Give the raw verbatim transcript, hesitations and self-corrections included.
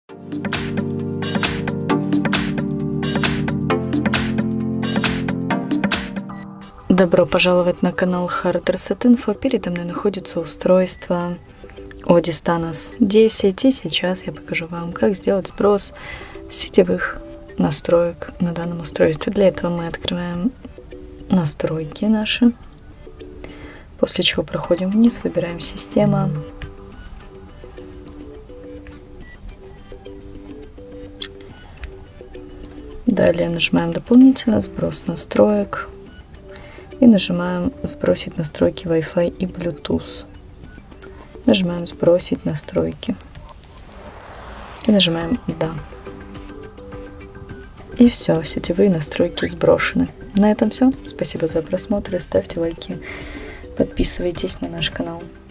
Добро пожаловать на канал Hard Reset Info. Передо мной находится устройство Odistanas десять, и сейчас я покажу вам, как сделать сброс сетевых настроек на данном устройстве. Для этого мы открываем настройки наши, после чего проходим вниз, выбираем «Система». Далее нажимаем дополнительно «Сброс настроек» и нажимаем «Сбросить настройки Wi-Fi и Bluetooth». Нажимаем «Сбросить настройки» и нажимаем «Да». И все, сетевые настройки сброшены. На этом все. Спасибо за просмотр, ставьте лайки, подписывайтесь на наш канал.